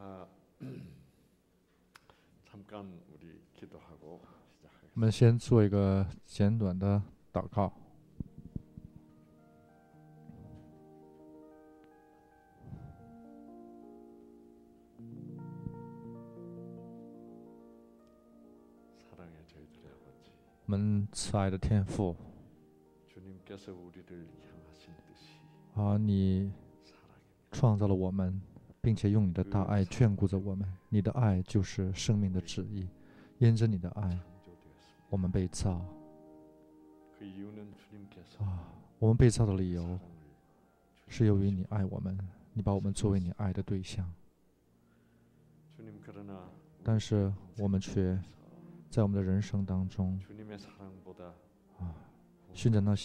我们先做一个简短的祷告。我们慈爱的天父，你创造了我们，并且用你的大爱眷顾着我们。你的爱就是生命的旨意，因着你的爱，我们被造。我们被造的理由是由于你爱我们，你把我们作为你爱的对象。但是我们却在我们的人生当中寻找那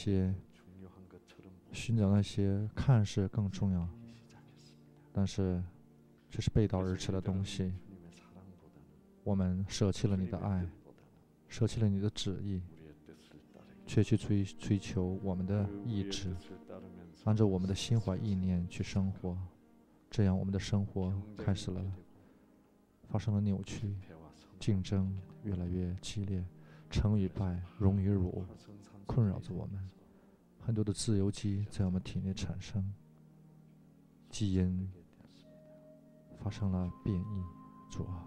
些看似更重要，但是这是背道而驰的东西。我们舍弃了你的爱，舍弃了你的旨意，却去追求我们的意志，按照我们的心怀意念去生活。这样我们的生活发生了扭曲，竞争越来越激烈，成与败，荣与辱困扰着我们。很多的自由基在我们体内产生，基因发生了变异。主啊，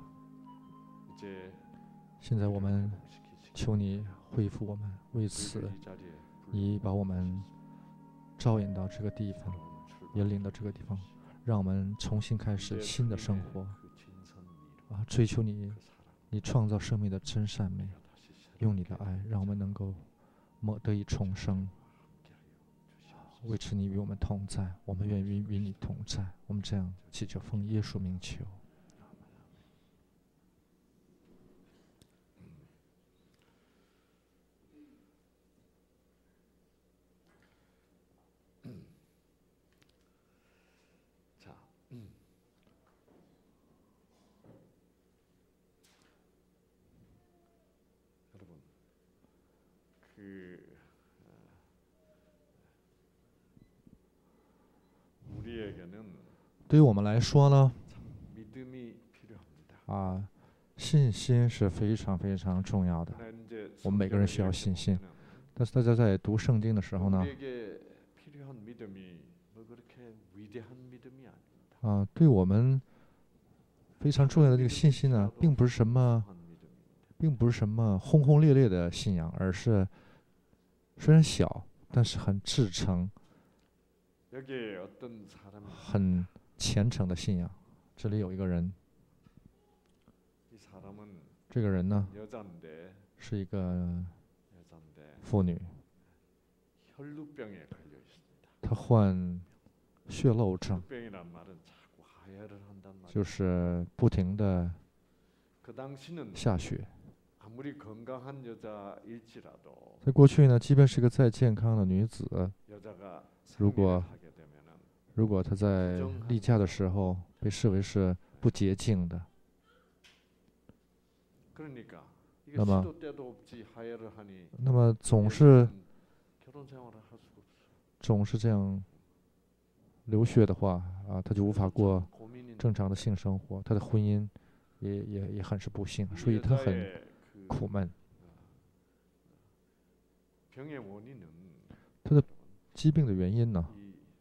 现在我们求你恢复我们，为此你把我们招引到这个地方，引领到这个地方，让我们重新开始新的生活追求你创造生命的真善美，用你的爱让我们能够得以重生。为此你与我们同在，我们愿意与你同在。我们这样祈求，奉耶稣名求。对于我们来说呢，信心是非常非常重要的。我们每个人需要信心，但是大家在读圣经的时候呢，对我们非常重要的这个信心呢，并不是什么轰轰烈烈的信仰，而是虽然小，但是很至诚、很虔诚的信仰。这里有一个人，这个人呢是一个妇女，她患血漏症，就是不停的下血。在过去呢，即便是个再健康的女子，如果她在例假的时候被视为是不洁净的，那么总是这样流血的话她就无法过正常的性生活，她的婚姻也很是不幸，所以她很苦闷。她的疾病的原因呢，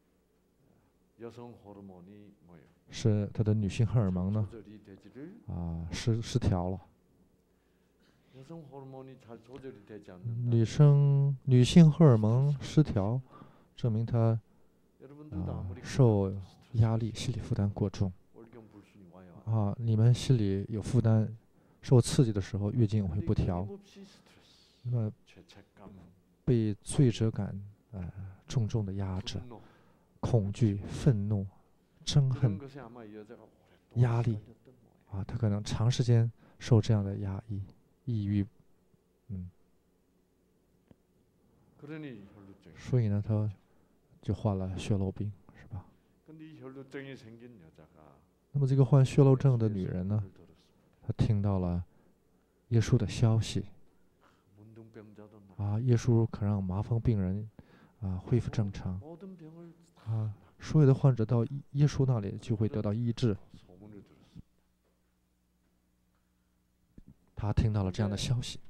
是她的女性荷尔蒙呢失调了。女性荷尔蒙失调，证明她受压力，心理负担过重你们心里有负担，受刺激的时候，月经也会不调，那么被罪责感重重的压制，恐惧、愤怒、憎恨、压力他可能长时间受这样的压抑、抑郁，所以呢，他就患了血漏病，是吧？那么这个患血漏症的女人呢，她听到了耶稣的消息耶稣可让麻风病人恢复正常所有的患者到耶稣那里就会得到医治。 他听到了这样的消息。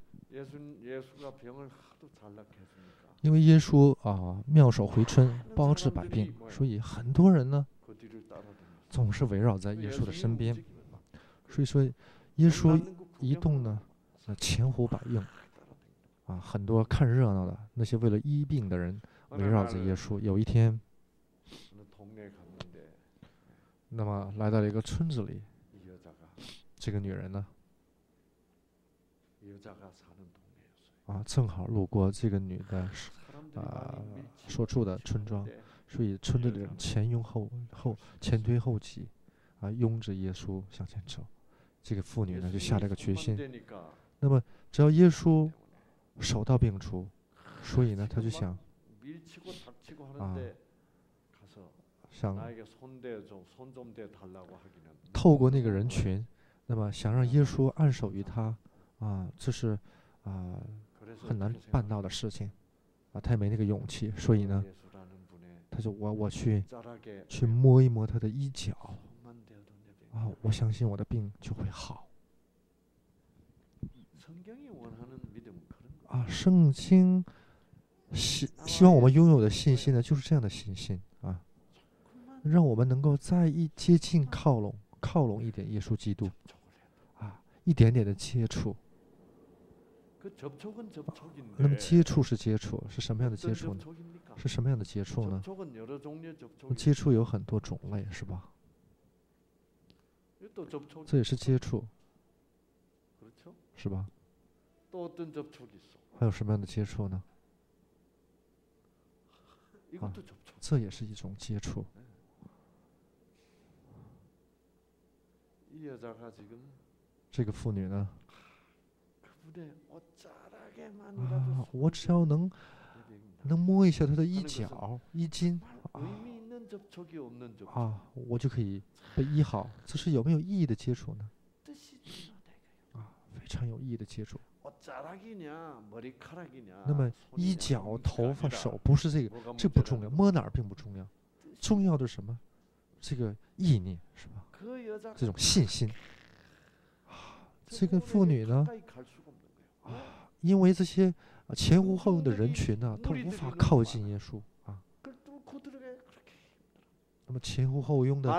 因为耶稣妙手回春，包治百病，所以很多人呢总是围绕在耶稣的身边。所以说，耶稣一动呢，前呼百应很多看热闹的那些为了医病的人围绕着耶稣。有一天，那么来到了一个村子里，这个女人呢，正好路过这个女的所住的村庄，所以村子里人前推后挤拥着耶稣向前走。这个妇女呢就下了个决心，那么只要耶稣手到病除，所以呢他就想透过那个人群，那么想让耶稣按手于他这是很难办到的事情他也没那个勇气，所以呢他就我去摸一摸他的衣角我相信我的病就会好圣经希望我们拥有的信心呢，就是这样的信心让我们能够再接近靠拢一点耶稣基督一点点的接触。那么接触是接触，是什么样的接触呢？是什么样的接触呢？接触有很多种类，是吧？这也是接触，是吧？还有什么样的接触呢？这也是一种接触。这个妇女呢我只要能摸一下她的衣角衣襟我就可以被医好。这是有没有意义的接触呢？非常有意义的接触。那么衣角、头发、手不是这个，这不重要，摸哪儿并不重要，重要的是什么？这个意念，是吧？这种信心这个妇女呢因为这些前呼后拥的人群呢她无法靠近耶稣那么前呼后拥的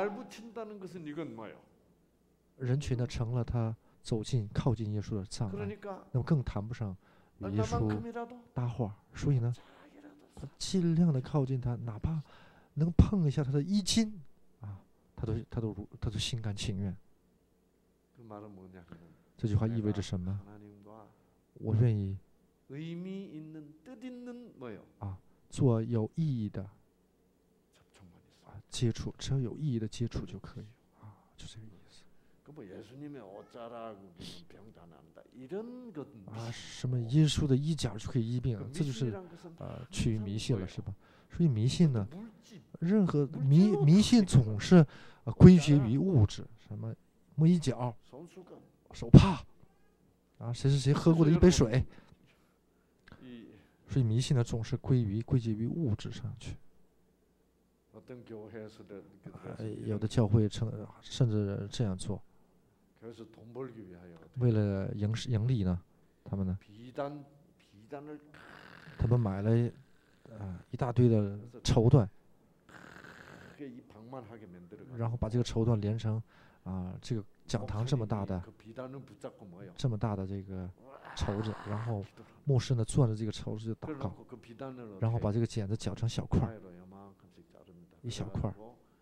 人群呢成了他靠近耶稣的障碍，那么更谈不上与耶稣搭话。所以呢他尽量的靠近他，哪怕能碰一下他的衣襟他都心甘情愿。这句话意味着什么？我愿意做有意义的接触，只要有意义的接触就可以就这个意思。什么耶稣的衣角就可以医病这就是趋于迷信了，是吧？所以迷信呢，任何迷信总是归结于物质，什么摸衣角、手帕谁是谁喝过的一杯水，所以迷信呢总是归结于物质上去。有的教会甚至这样做，为了盈利呢，他们买了一大堆的绸缎，然后把这个绸缎连成这个讲堂这么大的这个绸子，然后牧师呢攥着这个绸子就祷告，然后把这个剪子绞成小块，一小块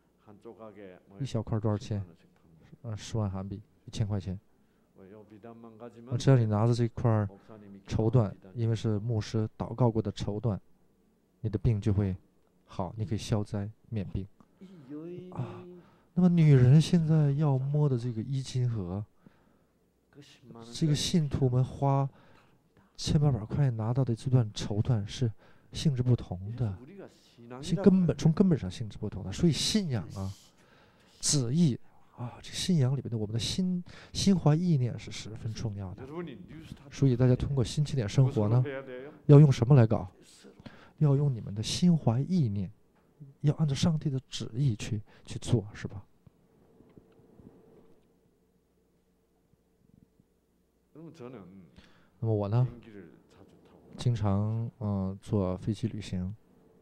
多少钱？10万韩币，1000块钱。只要你拿着这块绸缎，因为是牧师祷告过的绸缎，你的病就会好，你可以消灾免病那么女人现在要摸的这个衣襟和这个信徒们花1800块拿到的这段绸缎是性质不同的，从根本上性质不同的。所以信仰旨意这信仰里面的我们的心怀意念是十分重要的。所以大家通过新起点生活呢，要用什么来搞？要用你们的心怀意念，要按照上帝的旨意去做，是吧？ 那么我呢，经常坐飞机旅行。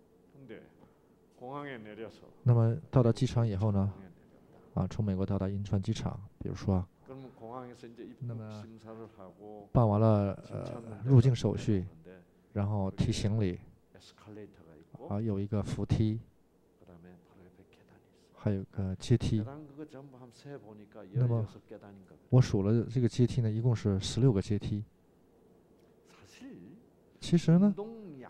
那么到达机场以后呢，从美国到达银川机场，比如说，那么办完了入境手续，然后提行李，有一个扶梯，还有个阶梯。那么我数了这个阶梯呢，一共是16个阶梯。其实呢，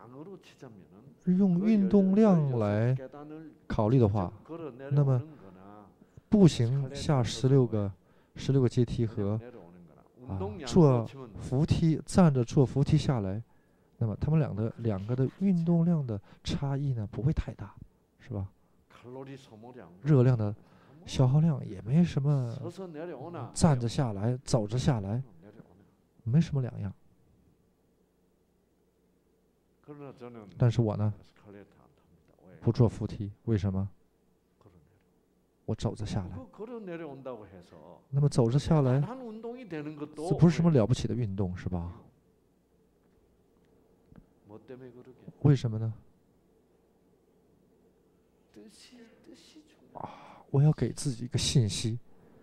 用运动量来考虑的话，那么步行下16个阶梯和坐扶梯站着坐扶梯下来，那么他们两个的运动量的差异呢不会太大，是吧？热量的消耗量也没什么，站着下来走着下来没什么两样。但是我呢不坐扶梯，为什么？我走着下来。那么走着下来，这不是什么了不起的运动，是吧？为什么呢？我要给自己一个信息，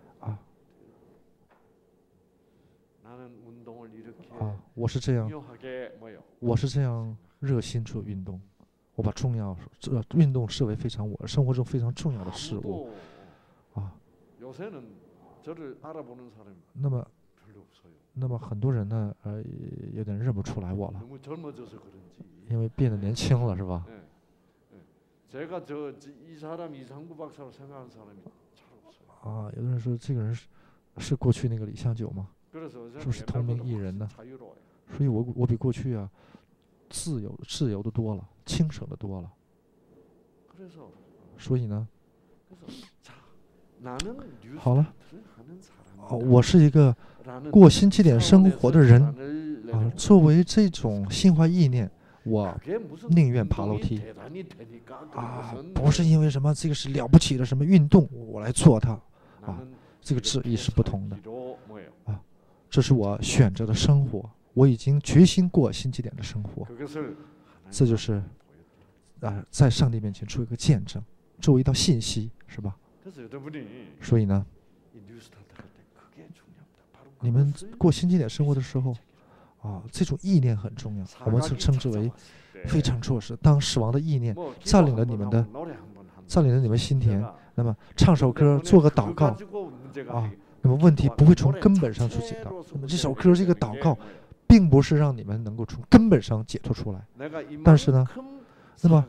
我是这样热心做运动，我把运动视为我生活中非常重要的事物，那么很多人呢，有点认不出来我了，因为变得年轻了，是吧？有的人说这个人是过去那个李相九吗？是不是同名艺人呢？所以我比过去自由的多了，轻省的多了。所以呢，好了，我是一个过新起点生活的人作为这种心怀意念，我宁愿爬楼梯不是因为什么这个是了不起的什么运动我来做它这个旨意是不同的这是我选择的生活，我已经决心过新起点的生活，这就是在上帝面前做一个见证，作为一道信息，是吧？所以呢，你们过新起点生活的时候这种意念很重要，我们称之为非常措施。当死亡的意念占领了你们心田，那么唱首歌，做个祷告那么问题不会从根本上去解答。那么这首歌这个祷告并不是让你们能够从根本上解脱出来，但是呢，那么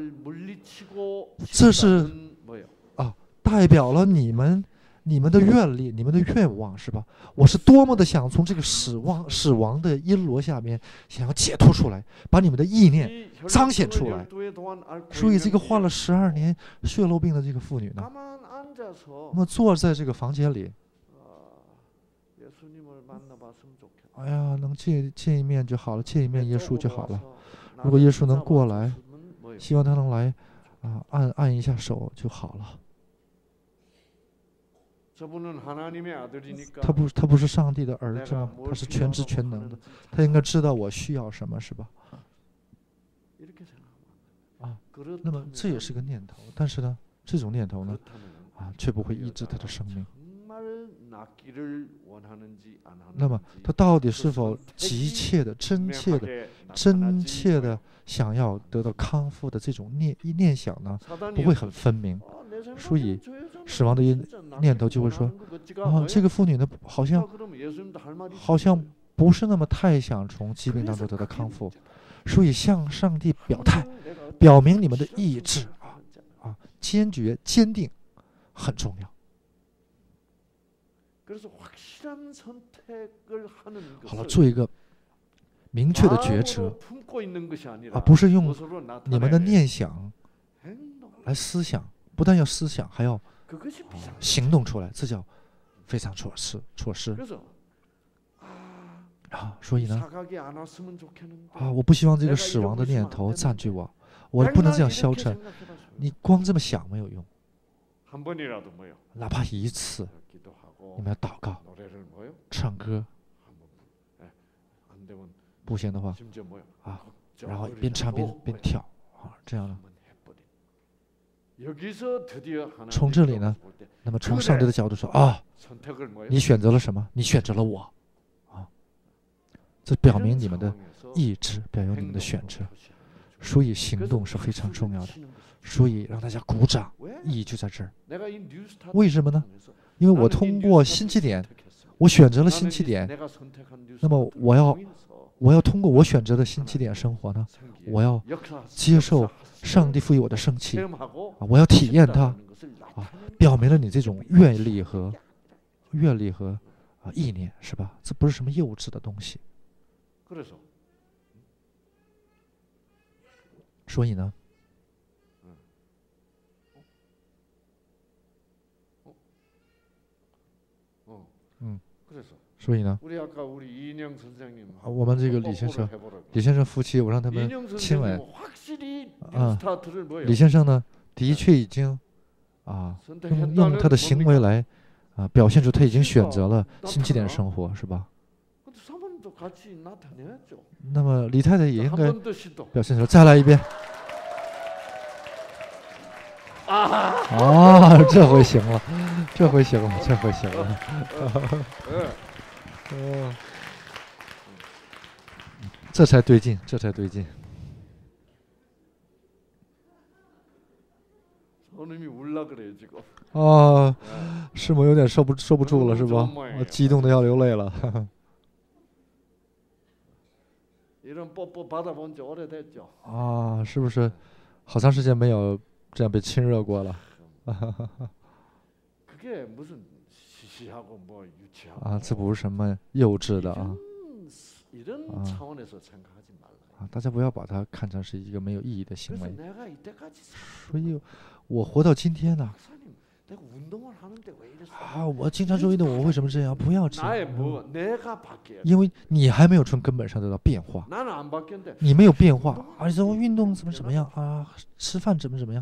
这是代表了你们的愿力，你们的愿望，是吧？我是多么的想从这个死亡的阴罗下面想要解脱出来，把你们的意念彰显出来。所以这个患了12年血漏病的这个妇女呢，那么坐在这个房间里，能见一面就好了，见一面耶稣就好了。如果耶稣能过来，希望他能来按一下手就好了。他不是上帝的儿子吗？他是全知全能的，他应该知道我需要什么，是吧？那么这也是个念头，但是呢，这种念头呢，却不会抑制他的生命。那么他到底是否急切的、真切的想要得到康复的这种念想呢，不会很分明。所以死亡的念头就会说这个妇女呢好像不是那么太想从疾病当中得到康复，所以向上帝表态，表明你们的意志坚决坚定很重要。好了，做一个明确的抉择不是用你们的念想来思想，不但要思想，还要行动出来，这叫非常措施。所以呢我不希望这个死亡的念头占据我不能这样消沉。你光这么想没有用，哪怕一次，你们要祷告、唱歌不行的话啊，然后边唱边跳啊，这样呢。从这里呢，那么从上帝的角度说啊，你选择了什么？你选择了我啊，这表明你们的意志，表明你们的选择。所以行动是非常重要的。所以让大家鼓掌，意义就在这儿。为什么呢？因为我通过新起点，我选择了新起点，那么我要通过我选择的新起点生活呢，我要接受上帝赋予我的生气啊，我要体验它啊，表明了你这种阅历和意念，是吧？这不是什么幼稚的东西。所以呢，所以呢，我们这个李先生夫妻，我让他们亲吻啊。李先生呢，的确已经用他的行为来表现出他已经选择了新起点生活，是吧？那么李太太也应该表现出来。再来一遍。这回行了，这回行了。这才对劲。师母有点受不住了，是吧？我激动的要流泪了。是不是好长时间没有这样被亲热过了？这不是什么幼稚的大家不要把它看成是一个没有意义的行为。所以我活到今天呢，我经常做运动，我为什么这样？不要这样，因为你还没有从根本上得到变化。你没有变化，而且我运动怎么样啊？吃饭怎么样？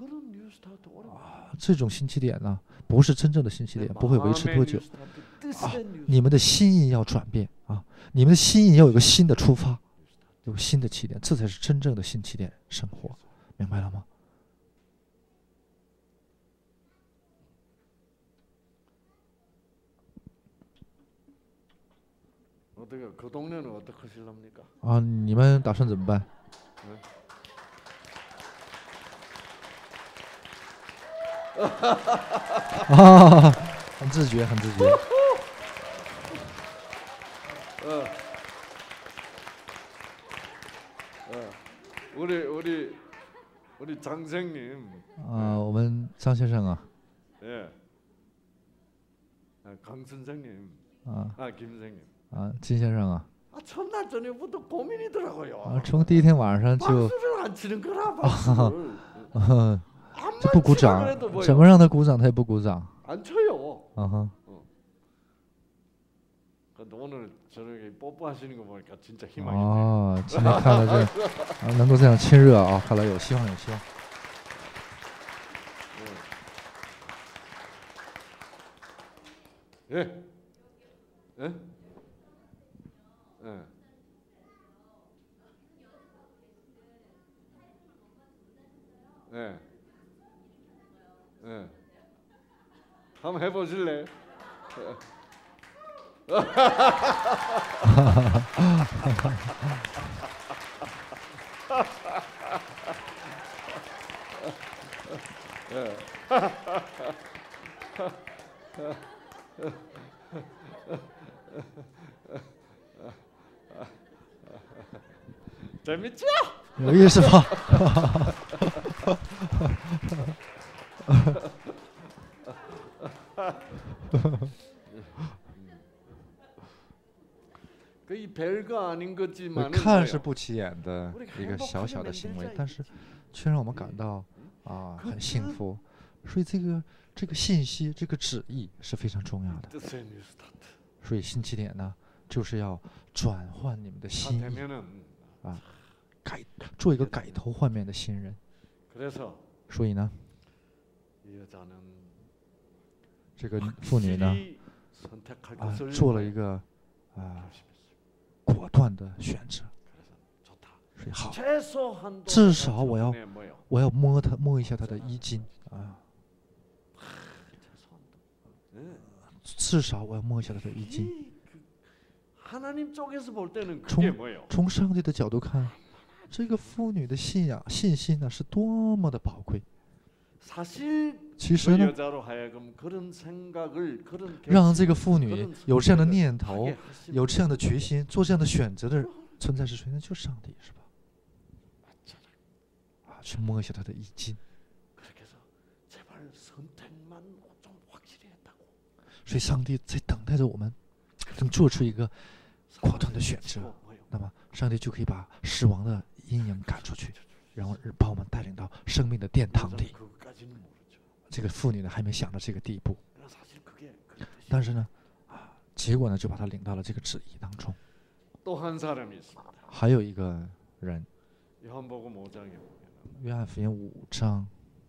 这种新起点呢，不是真正的新起点，不会维持多久你们的心意要转变你们的心意要有个新的出发，有新的起点，这才是真正的新起点生活，明白了吗？你们打算怎么办？很自觉。 우리 장생님. 我们张先生 강 선생님. 김 선생님. 金先生 첫날 저녁부터 고민이더라고요. 从第一天晚上就 박수를 안 치는 거라 박수를. 就不鼓掌，怎么让他鼓掌他也不鼓掌。 안 쳐요. 근데 오늘 저렇게 뽀뽀하시는 거 보니까 진짜 희망이 있네요. 今天看了这能够这样亲热看来有希望。 한번 해보실래? 재밌죠? 有意思吧？看是不起眼的一个小小的行为，但是却让我们感到很幸福。所以这个信息，这个旨意是非常重要的。所以新起点呢，就是要转换你们的心意做一个改头换面的新人。所以呢，这个妇女呢做了一个果断的选择。 그래서 좋다. 所以好， 최소한도 至少我要 저번에 뭐요? 我要摸一下他的衣襟啊， 최소한도. 네. 至少我要摸一下他的衣襟。 하나님 쪽에서 볼 때는 그게 총- 뭐예요? 从上帝的角度看，这个妇女的信心呢是多么的宝贵。 사실 其 그 实呢， 여자로 하여금 그런 생각을 그런 让 결심, 这个妇女 그런 有这样的 선택을 念头， 하게 하신 有这样的 분이 决心，做这样的选择的存在是谁呢？就是上帝，是吧？ 맞잖아. 啊，去摸一下他的衣襟。 그렇게 해서 제발 선택만 좀 확실히 했다고. 所以上帝在等待着我们，能做出一个果断的选 사람을 择， 뭐예요? 那么上帝就可以把死亡的阴影赶出去，然后把我们带领到生命的殿堂 여자는 里。 그것까지는 모르죠. 这个妇女呢还没想到这个地步， 그러나 사실 그게 그 뜻이에요. 但是呢，结果呢就把她领到了这个旨意当中。 또 한 사람이 있습니다. 还有一个人， 요한복음 5장에 보면은 约翰福音5章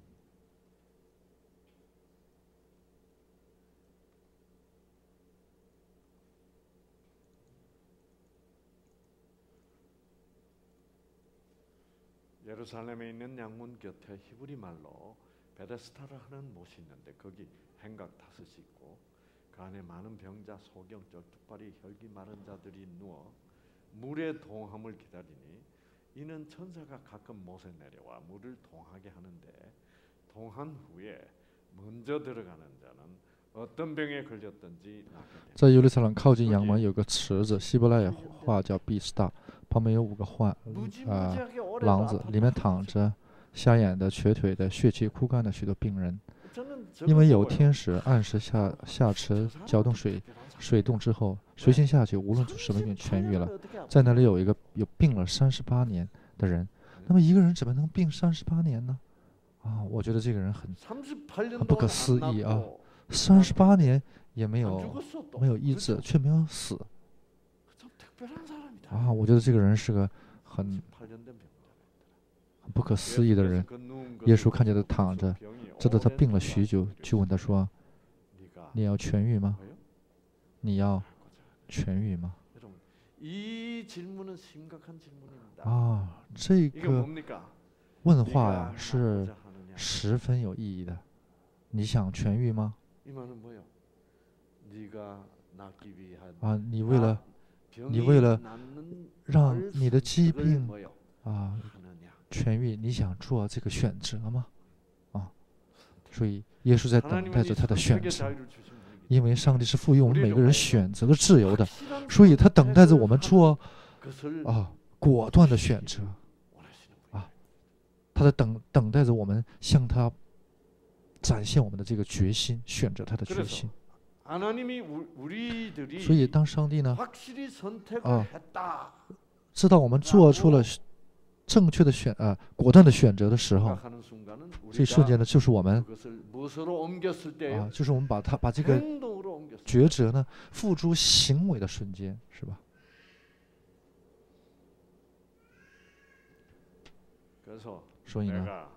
예루살렘에 있는 양문 곁에 히브리 말로 베데스다라 하는 못이 있는데 거기 행각 5이 있고 그 안에 많은 병자, 소경적, 뚝발이, 혈기 마른 자들이 누워 물의 동함을 기다리니 이는 천사가 가끔 못에 내려와 물을 동하게 하는데 동한 후에 먼저 들어가는 자는 어떤 병에 걸렸든지 낫게 됩니다. 在耶路撒冷靠近阳门有个池子，希伯来话叫毕斯大，旁边有5个 무지무지하게 오래 廊子，里面躺着瞎眼的、瘸腿的、血气枯干的许多病人。 저는 因为有 저걸 天使按时下池搅动水动之后，水性下去，无论从什么病痊愈了。在那里有一个病了38年的人，那么一个人怎么能病38年呢？啊，我觉得这个人很 38년 不可思议啊，38年也没有医治，却没有死 참 특별한 사람이다. 啊！我觉得这个人是个很 38년 된 병자. 不可思议的人。耶稣看见他躺着，知道他病了许久，就问他说：“你要痊愈吗？你要痊愈吗？” 이 질문은 심각한 질문입니다. 啊，这 이게 个 뭡니까? 问话呀 네가 是 낳고자 하느냐? 十分有意义的。你想痊愈吗？ 이 말은 뭐요? 네가 낳기 위한 啊，你为了 병이 왜了 낫는 让 걸 你的疾 선택을 病 뭐요? 啊 하느냐? 痊愈，你想做这个选择吗？啊，所以耶稣在等待 하나님은 着 이 他的选 선택의 择， 자유를 주신 분이기 因为上帝是赋予我们每个人 우리도 选择的自由的， 확실한 所以他等待着我们 선택을 做 하는 것을 啊果断的选择， 원하시는 분이에요. 他在等待着我们向他展现我们的这个决心，选择他的决心。 하나님이 우리들이 所以当上帝呢 확실히 선택을 아. 했다 知道我们做出了正确的果断的选择的时候， 생각하는 순간은 这一瞬间 우리가 呢，就是我们 그것을 무엇으로 옮겼을 때요? 就是我们把这个 행동으로 옮겼을 때. 抉择呢付诸行为的瞬间，是吧？ 그래서 所以呢， 내가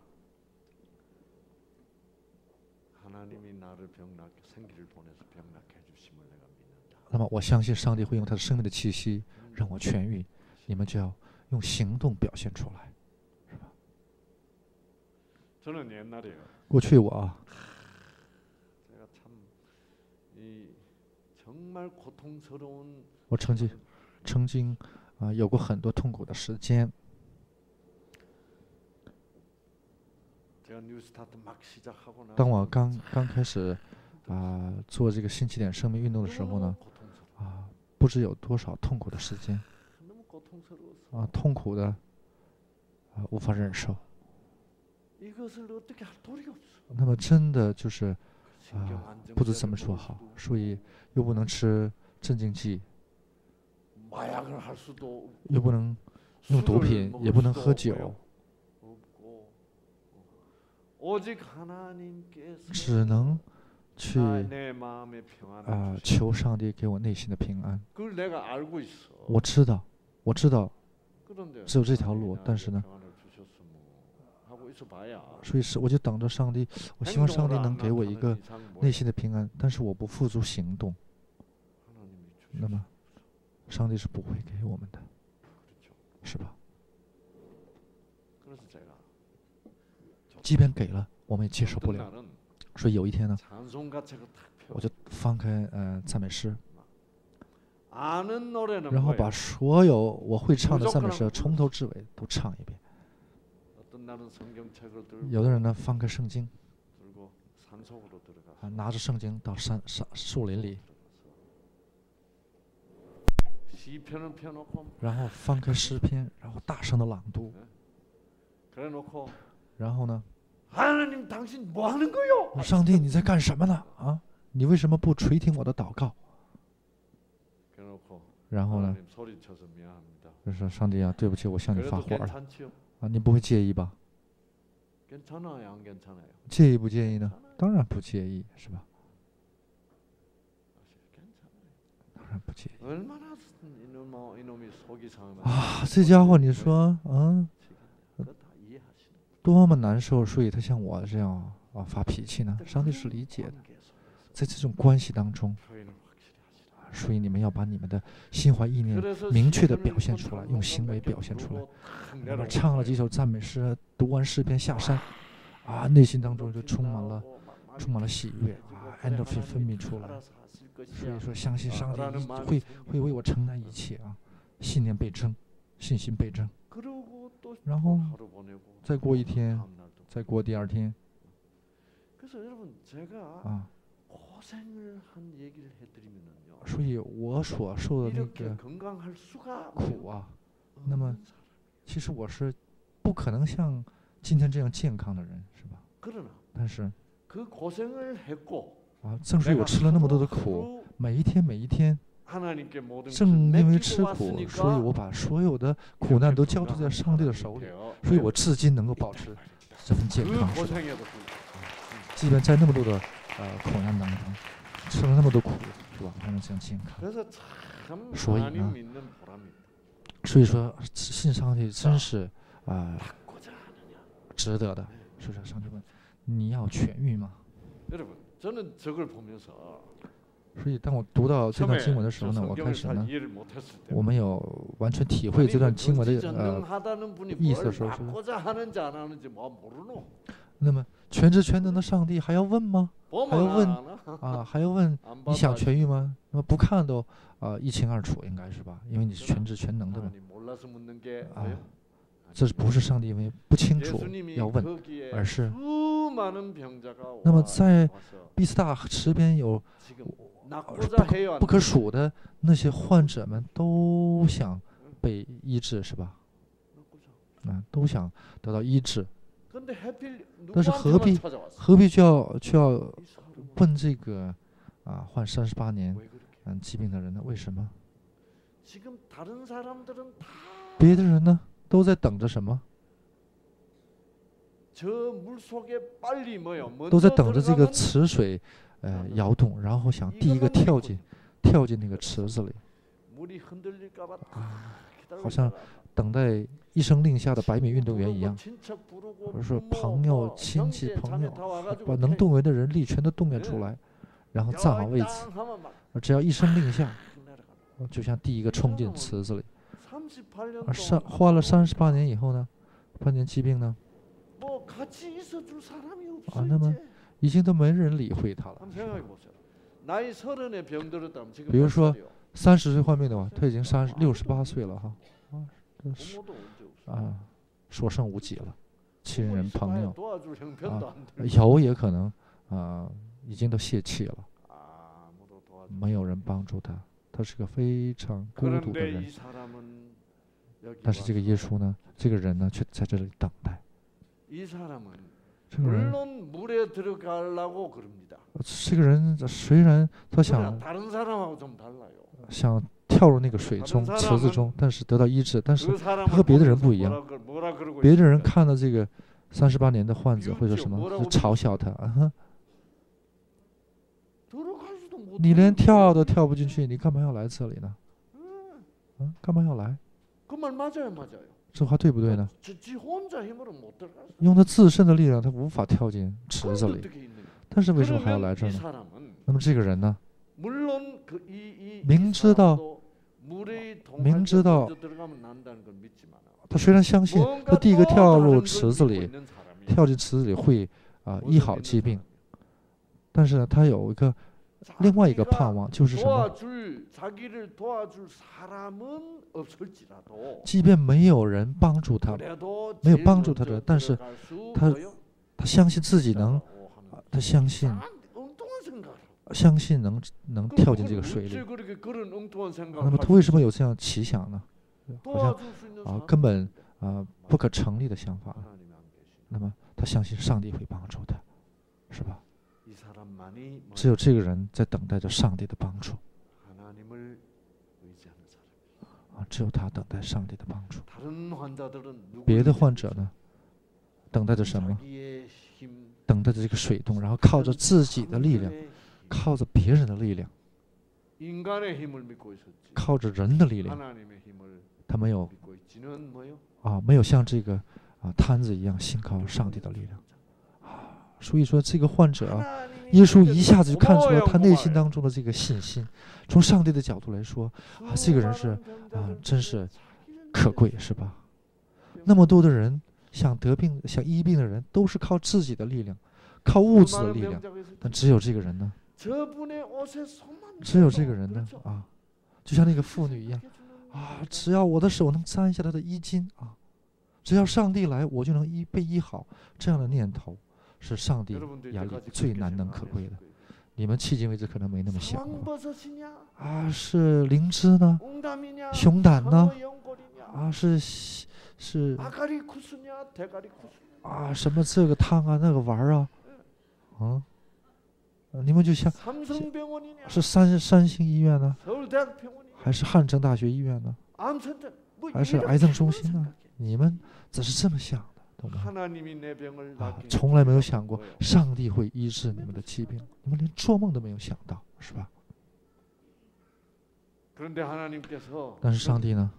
하나님이 나를 병낫게 생기를 보내서 병낫게 해주심을 내가 믿는다. 那么我相信上帝会用他的生命的气息让我痊愈，你们就要用行动表现出来，是吧？ 저는 옛날에요. 过去我 제가 참 이 정말 고통스러운 我曾经有过很多痛苦的时间。 제가 뉴스타트 막 시작하고 나서 当我刚开始做这个新起点生命运动的时候呢， 고통스러워. 不知有多少痛苦的时间 너무 고통스러웠어. 痛苦的无法忍受。 이것을 어떻게 할 도리가 없어. 那么真的就是 신경 不知 안정제를 怎么说 먹을 好， 수도 所以又不能吃镇静剂， 마약을 할 수도 又不能用毒 술을 品， 먹을 也不能 수도 喝 없고요. 酒， 없고 오직 하나님께서 只能去 내 마음의 평안을 주시고 求上帝给我内心的平安。 그걸 내가 알고 있어. 我知道， 그런데 只有这条路， 하나님이 但是呢， 나에게 평안을 주셨으면 하고 있어봐야 所以我就等着上帝，我希望上帝能给我一个 행동을 안 나타내는 이상 内心的平安，但是我不付诸行动， 하나님이 주시고 那么上帝是不会给我们的，是吧？即便给了，我们也接受不了。所以有一天呢，我就翻开赞美诗，然后把所有我会唱的赞美诗从头至尾都唱一遍。有的人呢翻开圣经，拿着圣经到树林里，然后翻开诗篇，然后大声的朗读，然后呢，上帝你在干什么呢？啊，你为什么不垂听我的祷告？然后呢，就说上帝啊，对不起，我向你发火了啊，你不会介意吧？介意不介意呢？当然不介意，是吧？当然不介意。啊，这家伙，你说啊，多么难受，所以他像我这样发脾气呢？上帝是理解的，在这种关系当中，所以你们要把你们的心怀意念明确的表现出来，用行为表现出来。那么唱了几首赞美诗，读完诗篇下山，内心当中就充满了喜悦安德菲分泌出来。所以说，相信上帝会为我承担一切信念倍增，信心倍增。然后再过一天，再过第二天，所以我所受的那个苦那么其实我是不可能像今天这样健康的人，是吧？但是正是我吃了那么多的苦，每一天，正因为吃苦，所以我把所有的苦难都交托在上帝的手里，所以我至今能够保持这份健康。即便在那么多的苦难当中，吃了那么多苦，是吧？还能这样健康。所以呢，所以说信上帝真是值得的。所以说上帝问你要痊愈吗？所以当我读到这段经文的时候呢，我开始呢，我没有完全体会这段经文的意思的时候，那么全知全能的上帝还要问吗？还要问你想痊愈吗？那么不看都一清二楚，应该是吧？因为你是全知全能的嘛。这不是上帝因为不清楚要问，而是那么在毕斯大池边有不可数的那些患者们都想被医治，是吧？都想得到医治，但是何必就要问这个患38年疾病的人呢？为什么？别的人呢都在等着什么？都在等着这个池水摇动，然后想第一个跳进那个池子里，好像等待一声令下的100米运动员一样。或者说朋友、亲戚、朋友，把能动员的人力全都动员出来，然后站好位置，只要一声令下，就像第一个冲进池子里。花了38年以后呢，8年疾病呢，那么已经都没人理会他了。比如说30岁患病的话，他已经68岁了所剩无几了，亲人朋友有也可能已经都泄气了，没有人帮助他，他是个非常孤独的人。但是这个耶稣呢，这个人呢，却在这里等待。这个人虽然他想跳入那个水中池子中，但是得到医治，但是他和别的人不一样。别的人看到这个38年的患者会说什么？就嘲笑他你连跳都跳不进去，你干嘛要来这里呢？干嘛要来？这话对不对呢？用他自身的力量，他无法跳进池子里，但是为什么还要来这儿呢？那么这个人呢，明知道明知道他虽然相信他第一个跳入池子里，跳进池子里会医好疾病，但是呢，他有另外一个盼望，就是什么？即便没有人帮助他，没有帮助他的，但是他相信自己能，他相信能跳进这个水里。那么他为什么有这样奇想呢？好像根本不可成立的想法。那么他相信上帝会帮助他，是吧？只有这个人在等待着上帝的帮助。只有他等待上帝的帮助。别的患者呢，等待着什么？等待着这个水洞，然后靠着自己的力量，靠着别人的力量，靠着人的力量，他没有像这个摊子一样信靠上帝的力量。所以说这个患者耶稣一下子就看出了他内心当中的这个信心。从上帝的角度来说，这个人是真是可贵，是吧？那么多的人想得病、想医病的人，都是靠自己的力量，靠物质的力量，但只有这个人呢，就像那个妇女一样，只要我的手能沾一下他的衣襟只要上帝来，我就能被医好。这样的念头是上帝眼里最难能可贵的。你们迄今为止可能没那么想过是灵芝呢，熊胆呢，是什么这个汤那个丸你们就像是三星医院呢，还是汉城大学医院呢，还是癌症中心呢？你们只是这么想的，懂吗？从来没有想过上帝会医治你们的疾病，你们连做梦都没有想到，是吧？但是上帝呢？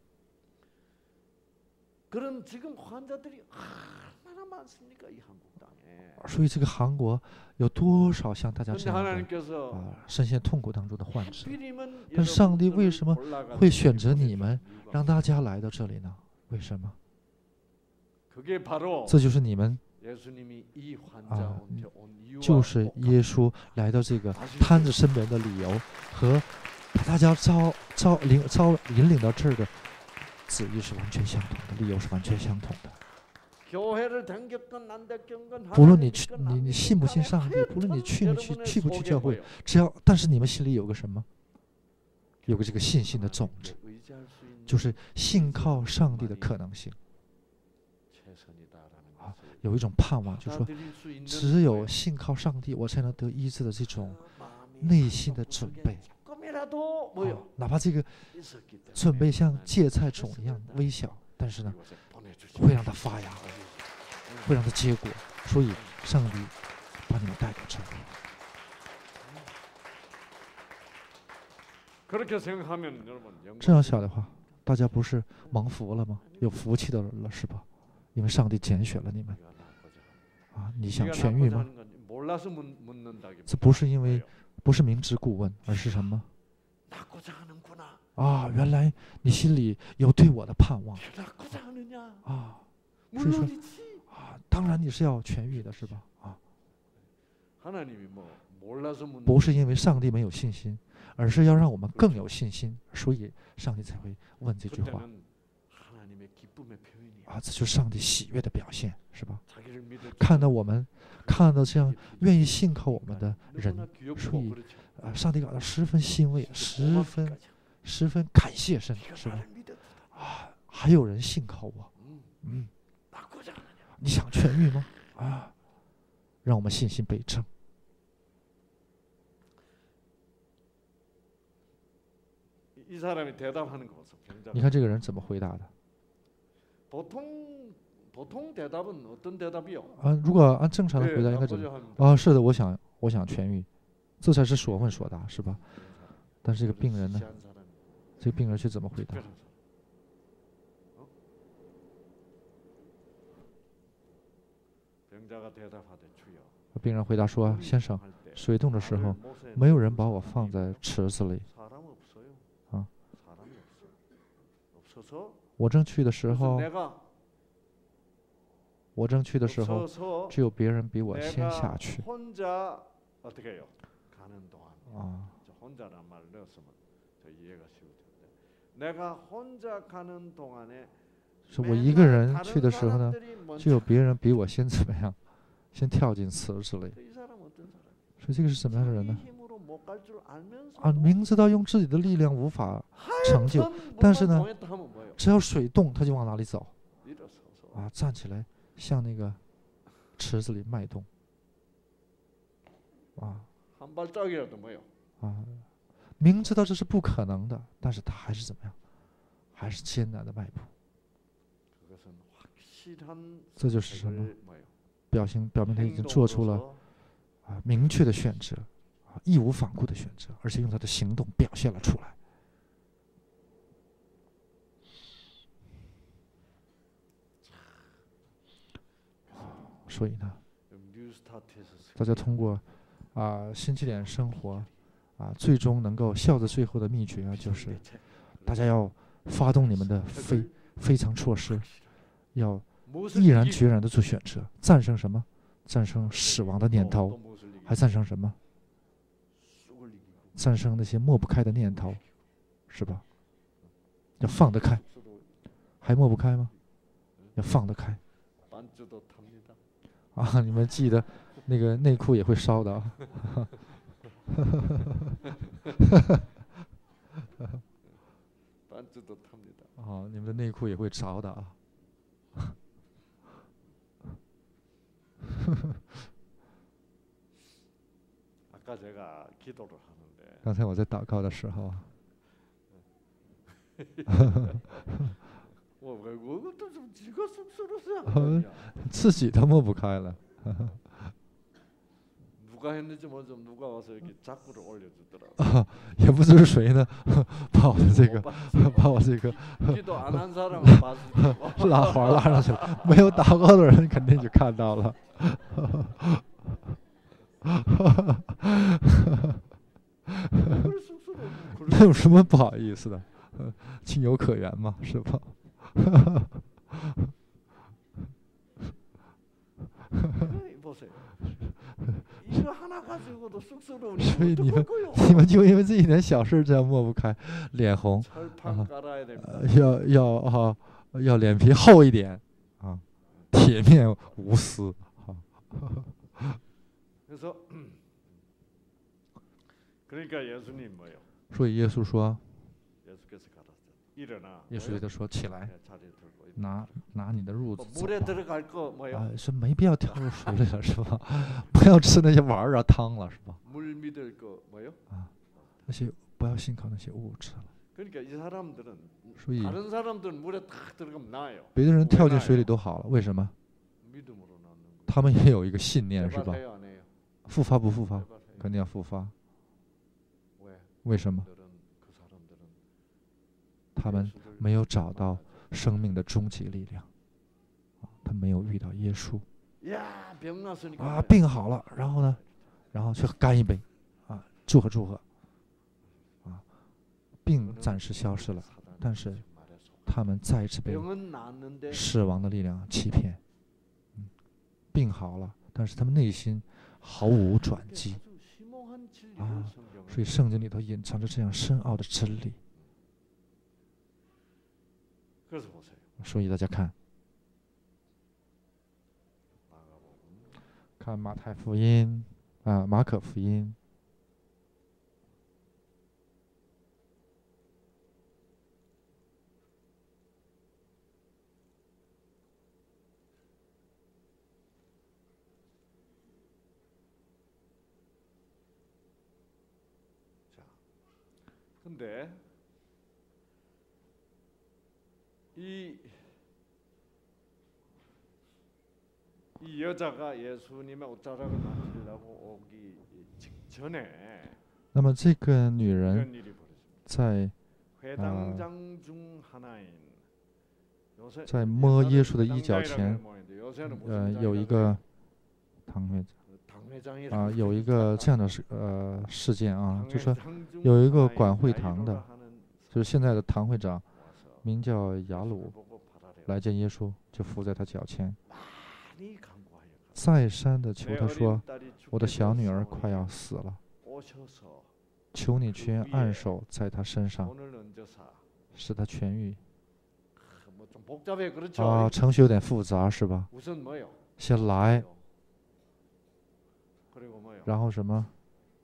所以这个韩国有多少像大家这样的深陷痛苦当中的患者？但是上帝为什么会选择你们，让大家来到这里呢？为什么？这就是你们就是耶稣来到这个摊子身边的理由，和把大家引领到这儿的旨意是完全相同的，理由是完全相同的。不论你信不信上帝，不论你去不去教会，但是你们心里有个什么？有个这个信心的种子，就是信靠上帝的可能性。有一种盼望，就是说只有信靠上帝，我才能得医治的这种内心的准备。哪怕这个准备像芥菜种一样微小，但是呢，会让它发芽，会让它结果。所以上帝把你们带到这里。这样想的话，大家不是蒙福了吗？有福气的人了，是吧？因为上帝拣选了你们。你想痊愈吗？这不是明知故问，而是什么？原来你心里有对我的盼望所以说当然你是要痊愈的，是吧？不是因为上帝没有信心，而是要让我们更有信心，所以上帝才会问这句话。这就是上帝喜悦的表现，是吧？看到这样愿意信靠我们的人，所以上帝感到十分欣慰，十分感谢神，是吧？还有人信靠我，你想痊愈吗？让我们信心倍增。你看这个人怎么回答的？如果按正常的回答，应该怎么？是的，我想痊愈，这才是所问所答，是吧？但是这个病人呢？这个病人却怎么回答？病人回答说：“先生，水冻的时候，没有人把我放在池子里， 我正去的时候，只有别人比我先下去。啊。是我一个人去的时候呢，就有别人比我先怎么样，先跳进池子里。所以这个是什么样的人呢？啊，明知道用自己的力量无法成就，但是呢，只要水动，他就往哪里走。啊，站起来向那个池子里脉动。啊，明知道这是不可能的，但是他还是怎么样？还是艰难的迈步。这就是什么？表明他已经做出了明确的选择，义无反顾的选择，而且用他的行动表现了出来。所以呢，大家通过新起点生活最终能够笑着最后的秘诀就是大家要发动你们的非常措施，要毅然决然的做选择，战胜什么？战胜死亡的念头，还战胜什么？战胜那些抹不开的念头，是吧？要放得开，还抹不开吗？要放得开。你们记得那个内裤也会烧的啊。你们的内裤也会着的啊。刚才我在祷告的时候自己都抹不开了。也不知是谁呢，把我这个拉环拉上去了。没有祷告的人肯定就看到了。那有什么不好意思的？情有可原嘛，是吧？所以你们就因为这一点小事这样抹不开，脸红要脸皮厚一点铁面无私所以耶稣说，耶稣对他说：“起来，拿你的褥子走吧。”是没必要跳入水里了，是吧？不要吃那些丸儿汤了，是吧？那些不要信靠那些物质了。所以别的人跳进水里都好了，为什么？他们也有一个信念，是吧？复发不复发？肯定要复发。为什么？他们没有找到生命的终极力量，他没有遇到耶稣。病好了，然后呢，去干一杯，祝贺，病暂时消失了，但是他们再一次被死亡的力量欺骗。病好了，但是他们内心毫无转机所以圣经里头隐藏着这样深奥的真理。所以大家看马太福音马可福音 근데 이 여자가 예수님의 옷자락을 만지려고 오기 직전에 那么这个女人在摸耶稣的衣角前有一个有一个这样的事件就是说有一个管会堂的，就是现在的堂会长名叫雅鲁，来见耶稣，就伏在他脚前，再三的求他说：“我的小女儿快要死了，求你去按手在她身上，使她痊愈。”程序有点复杂是吧？先来，然后什么？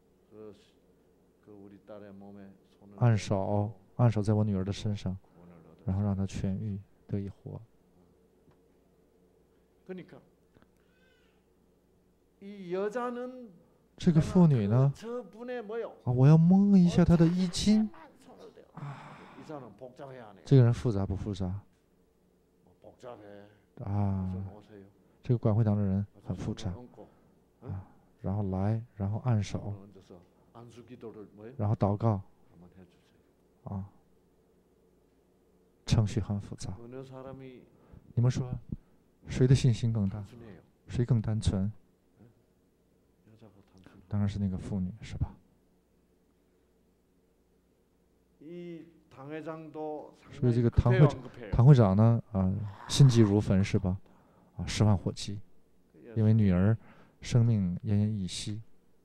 按手在我女儿的身上，然后让她痊愈得以活。这个妇女呢，我要摸一下她的衣襟。这个人复杂不复杂？这个管会堂的人很复杂然后来，然后按手，然后祷告程序很复杂。你们说谁的信心更大？谁更单纯？当然是那个妇女，是吧？所以这个唐会长呢，心急如焚，是吧？10万火急，因为女儿生命奄奄一息，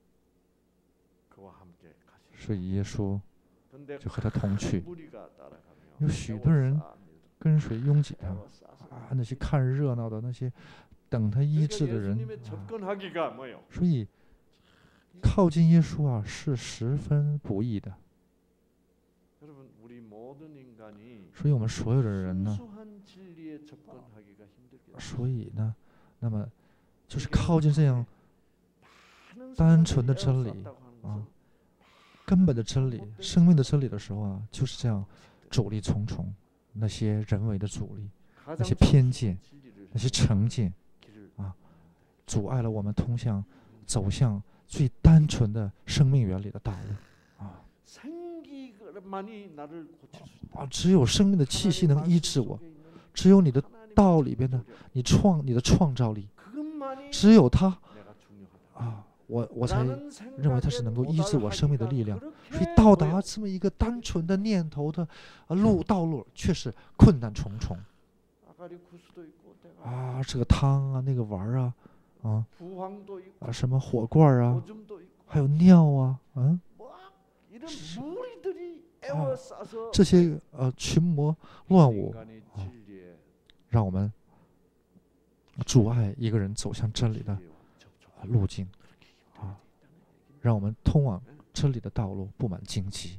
所以耶稣就和他同去。有许多人跟随拥挤他，那些看热闹的，那些等他医治的人，所以靠近耶稣是十分不易的。所以我们所有的人呢，所以呢，那么就是靠近这样单纯的真理根本的真理、生命的真理的时候就是这样阻力重重，那些人为的阻力，那些偏见，那些成见阻碍了我们走向最单纯的生命原理的道路只有生命的气息能医治我，只有你的道里边的你的创造力，只有它我才认为它是能够医治我生命的力量。所以到达这么一个单纯的念头的道路却是困难重重这个汤那个丸什么火罐还有尿这些群魔乱舞让我们阻碍一个人走向真理的路径让我们通往真理的道路布满荆棘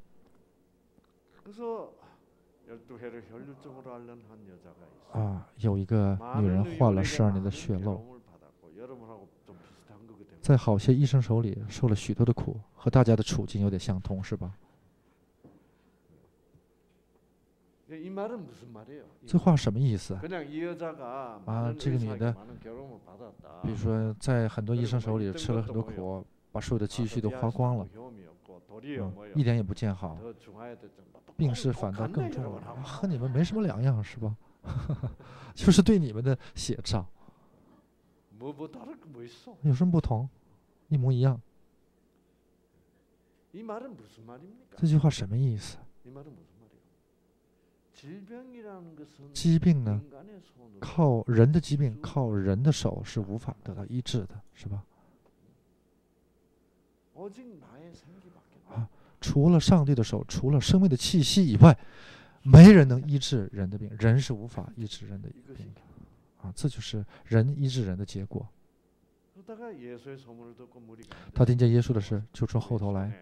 有一个女人患了12年的血漏，在好些医生手里受了许多的苦，和大家的处境有点相同，是吧？这话什么意思这个女的，比如说在很多医生手里吃了很多苦，把所有的积蓄都花光了，一点也不见好，病势反倒更重了，和你们没什么两样，是吧？就是对你们的写照，有什么不同？一模一样。这句话什么意思？疾病呢，靠人的疾病，靠人的手是无法得到医治的，是吧？除了上帝的手，除了生命的气息以外，没人能医治人的病，人是无法医治人的病的这就是人医治人的结果。他听见耶稣的事，就从后头来，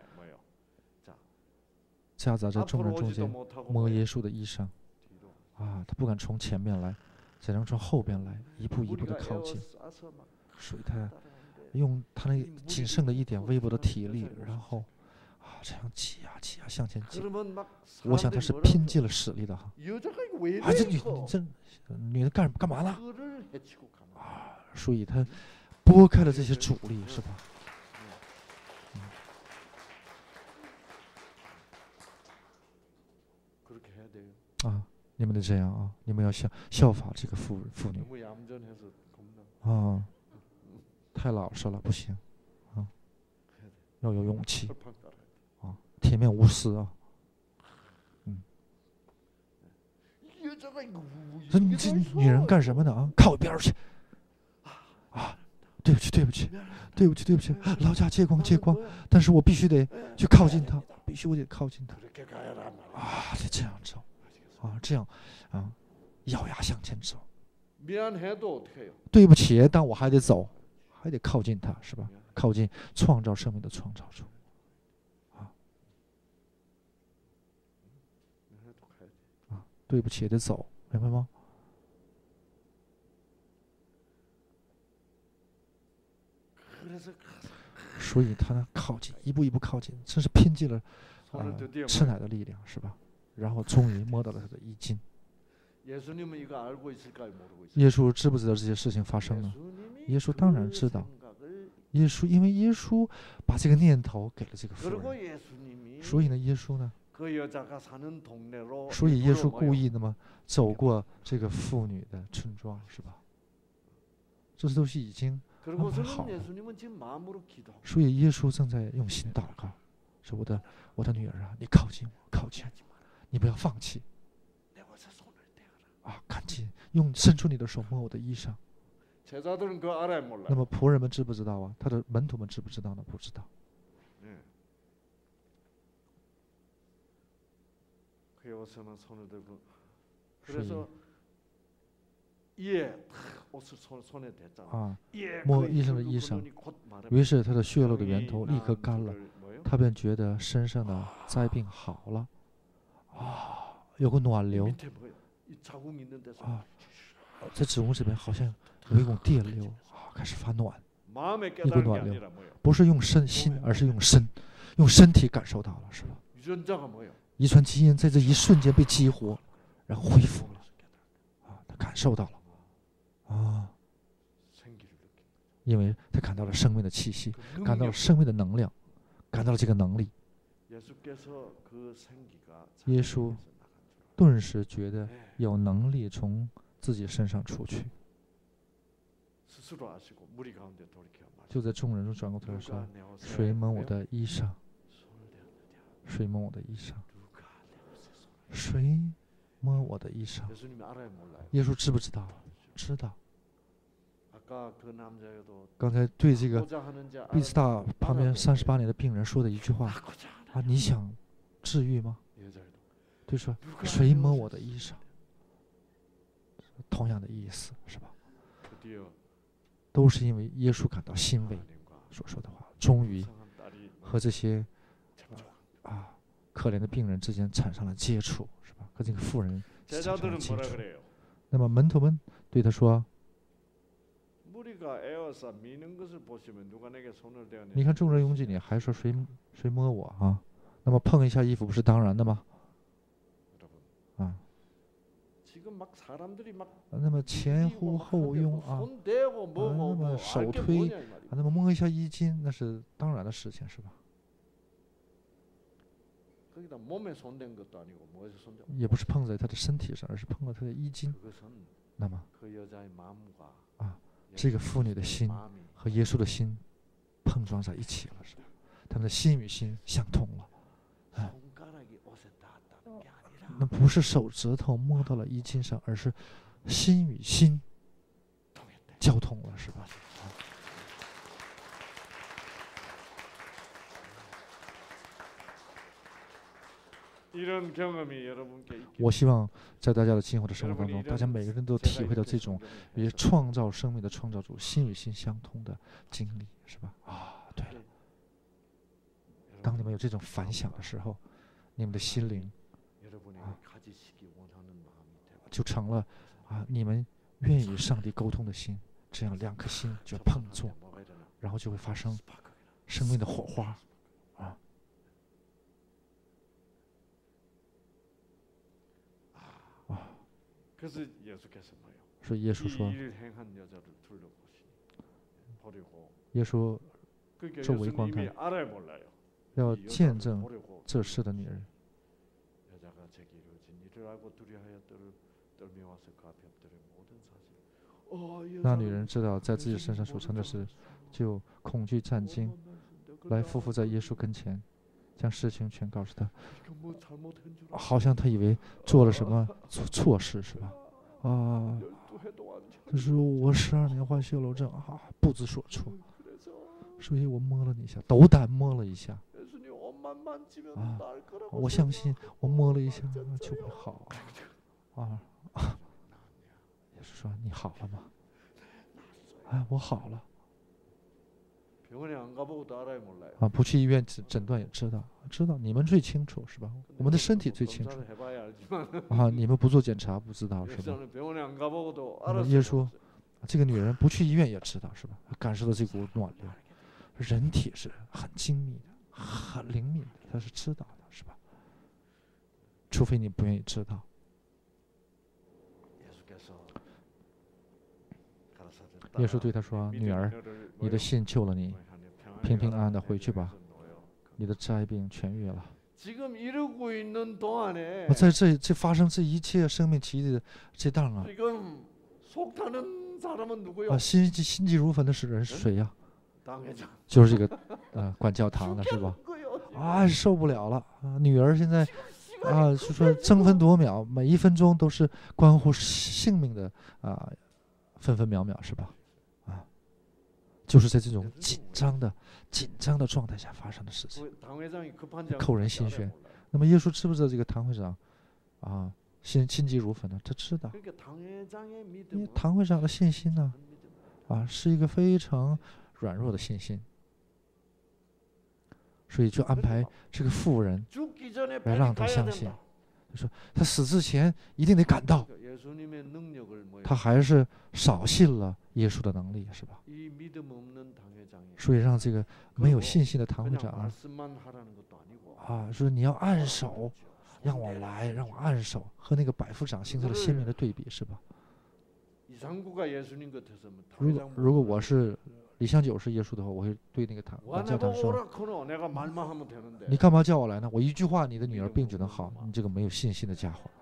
夹杂在众人中间摸耶稣的衣裳他不敢从前面来，只能从后边来，一步一步的靠近。所以他用他那仅剩的一点微薄的体力，然后这样挤向前挤。我想他是拼尽了实力的这女的干嘛呢？所以他拨开了这些阻力，是吧？你们得这样你们要效法这个妇女太老实了不行要有勇气铁面无私说你这女人干什么呢？啊，靠一边去！啊，对不起，对不起，对不起，对不起，劳驾借光借光，但是我必须得去靠近他，必须我得靠近他。啊，得这样走，啊，这样，啊，咬牙向前走。对不起，但我还得走，还得靠近他，是吧？靠近创造生命的创造主。对不起，也得走，明白吗？所以他呢，靠近，一步一步靠近，真是拼尽了吃奶的力量，是吧？然后终于摸到了他的衣襟。耶稣知不知道这些事情发生呢？耶稣当然知道。因为耶稣把这个念头给了这个妇人，所以呢，耶稣呢，所以耶稣故意的嘛，走过这个妇女的村庄，是吧？这些都是已经安排好的。所以耶稣正在用心祷告，说我的女儿啊，你靠近我，靠近我，你不要放弃。啊，赶紧伸出你的手摸我的衣裳。那么仆人们知不知道啊？他的门徒们知不知道呢？不知道。摸医生的衣裳，于是他的血漏的源头立刻干了，他便觉得身上的灾病好了。有个暖流。在子宫这边好像有一股电流，开始发暖，一股暖流，不是用心，而是用身体感受到了，是吧？遗传基因在这一瞬间被激活，然后恢复了，他感受到了，因为他感到了生命的气息，感到了生命的能量，感到了这个能力。耶稣顿时觉得有能力从自己身上出去，就在众人中转过头来说：“谁摸我的衣裳？谁摸我的衣裳？谁摸我的衣裳？”耶稣知不知道？知道。刚才对这个毕斯大旁边38年的病人说的一句话：“你想治愈吗？”对，说谁摸我的衣裳？同样的意思，是吧？都是因为耶稣感到欣慰所说的话，终于和这些可怜的病人之间产生了接触，是吧？和这个妇人产生了接触。那么门徒们对他说：“你看众人拥挤你，还说谁摸我啊？那么碰一下衣服不是当然的吗？”那么前呼后拥那么手推那么摸一下衣襟，那是当然的事情，是吧？也不是碰在他的身体上，而是碰到他的衣襟。那么这个妇女的心和耶稣的心碰撞在一起了，是吧？他们的心与心相通了。那不是手指头摸到了衣襟上，而是心与心交通了，是吧？我希望在大家的今后的生活当中，大家每个人都体会到这种与创造生命的创造主心与心相通的经历，是吧？对了，当你们有这种反响的时候，你们的心灵就成了你们愿与上帝沟通的心，这样两颗心就碰撞，然后就会发生生命的火花。所以耶稣说，耶稣周围观看，要见证这事的女人。那女人知道在自己身上所成的事，就恐惧战惊，来匍匐在耶稣跟前， 将事情全告诉他，好像他以为做了什么错事是吧？啊，他说我12年患血漏症啊，不知所措，所以我摸了你一下，斗胆摸了一下。啊，我相信我摸了一下就会好啊。耶稣说你好了吗？哎，我好了。啊，不去医院诊断也知道，你们最清楚是吧？我们的身体最清楚。啊，你们不做检查不知道是吧？耶稣，这个女人不去医院也知道是吧？感受到这股暖流，人体是很精密的，很灵敏的，他是知道的是吧？除非你不愿意知道。耶稣对他说：“女儿，你的信救了你，平平安安的回去吧，你的灾病痊愈了。”在这发生这一切生命奇迹的这档啊，心急如焚的人是谁呀？就是这个管教堂的是吧？啊，受不了了啊！女儿现在啊，就说争分夺秒，每一分钟都是关乎性命的啊，分分秒秒是吧？啊，就是在这种紧张的状态下发生的事情，扣人心弦。那么耶稣知不知道这个堂会长啊心急如焚呢？他知道，因为堂会长的信心呢，啊，是一个非常软弱的信心，所以就安排这个妇人来让他相信。就说他死之前一定得赶到，他还是少信了耶稣的能力，是吧？所以让这个没有信心的堂会长啊，说你要按手，让我来，让我按手，和那个百夫长形成了鲜明的对比，是吧？如果我是李香九是耶稣的话，我会对那个管教堂说：“你干嘛叫我来呢？我一句话，你的女儿病就能好，你这个没有信心的家伙。”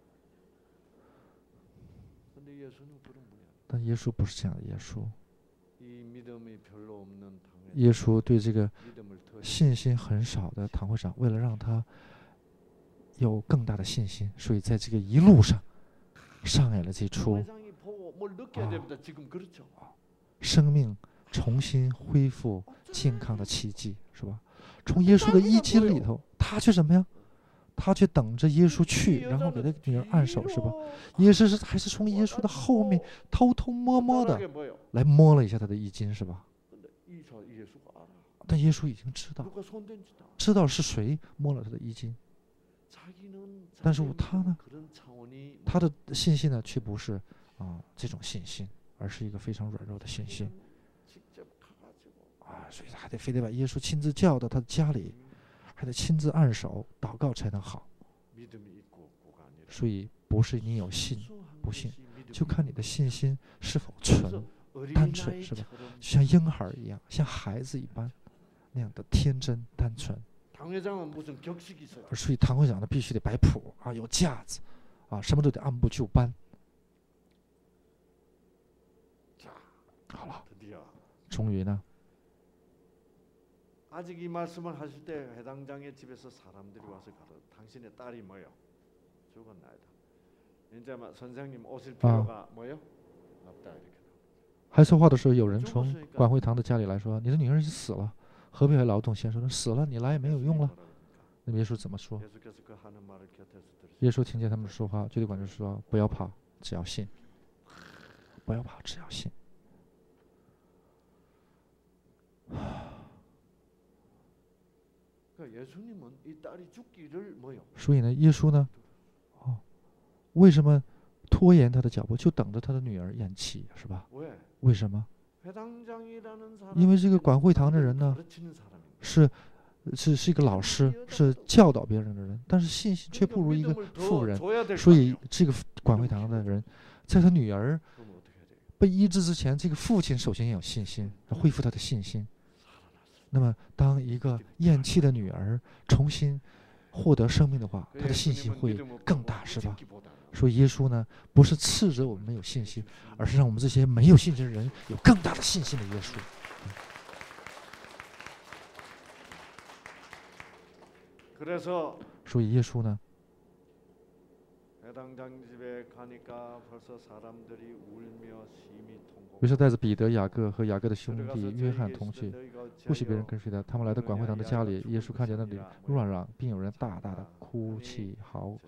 但耶稣不是这样的耶稣。耶稣对这个信心很少的堂会长，为了让他有更大的信心，所以在这个一路上上演了这出生命重新恢复健康的奇迹，是吧？从耶稣的衣襟里头，他却什么呀？他却等着耶稣去，然后给他女儿按手，是吧？耶稣还是从耶稣的后面偷偷摸摸的来摸了一下他的衣襟，是吧？但耶稣已经知道是谁摸了他的衣襟，但是他呢，他的信心呢，却不是这种信心，而是一个非常软弱的信心啊，所以他非得把耶稣亲自叫到他的家里，还得亲自按手祷告才能好。所以不是你有信不信，就看你的信心是否单纯，是吧？就像婴孩一样，像孩子一般那样的天真单纯。所以堂会长呢，必须得摆谱啊，有架子啊，什么都得按部就班。好了，终于呢，还说话的时候，有人从管会堂的家里来说：“你的女儿已经死了，何必还劳动先生呢？死了，你来也没有用了。”那么耶稣怎么说？耶稣听见他们说话，就对管家说：“不要怕，只要信。不要怕，只要信。”所以呢，耶稣呢，为什么拖延他的脚步，就等着他的女儿咽气，是吧？为什么？因为这个管会堂的人呢，是一个老师，是教导别人的人，但是信心却不如一个妇人，所以这个管会堂的人，在他女儿被医治之前，这个父亲首先要有信心，恢复他的信心。那么，当一个咽气的女儿重新获得生命的话，他的信心会更大，是吧？所以耶稣呢，不是斥责我们没有信心，而是让我们这些没有信心的人有更大的信心的耶稣。 所以耶稣呢，于是带着彼得、雅各和雅各的兄弟约翰同去，不许别人跟随他。他们来到管会堂的家里，耶稣看见那里乱嚷，并有人大大的哭泣、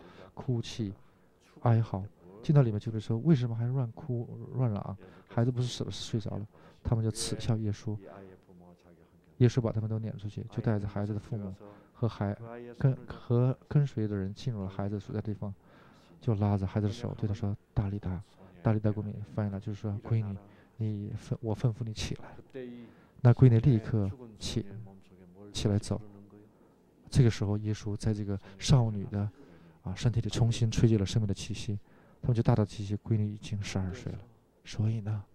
哀嚎。进到里面就说：“为什么还乱哭乱嚷？孩子不是死了，是睡着了。”他们就耻笑耶稣。耶稣把他们都撵出去，就带着孩子的父母和跟随的人进入了孩子所在地方，就拉着孩子的手，对他说：“大利达，大利达古米翻译了就是说，闺女，我吩咐你起来。”那闺女立刻起来走。这个时候，耶稣在这个少女的身体里重新吹进了生命的气息，他们就大大提起闺女已经12岁了。所以呢，